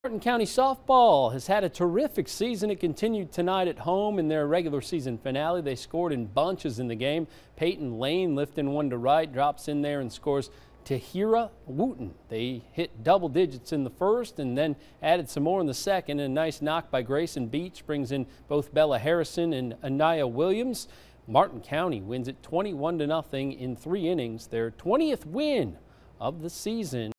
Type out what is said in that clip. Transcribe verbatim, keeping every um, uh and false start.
Martin County softball has had a terrific season. It continued tonight at home in their regular season finale. They scored in bunches in the game. Peyton Lane lifting one to right, drops in there and scores Tahira Wooten. They hit double digits in the first and then added some more in the second. And a nice knock by Grayson Beach brings in both Bella Harrison and Anaya Williams. Martin County wins it twenty-one to nothing in three innings, their twentieth win of the season.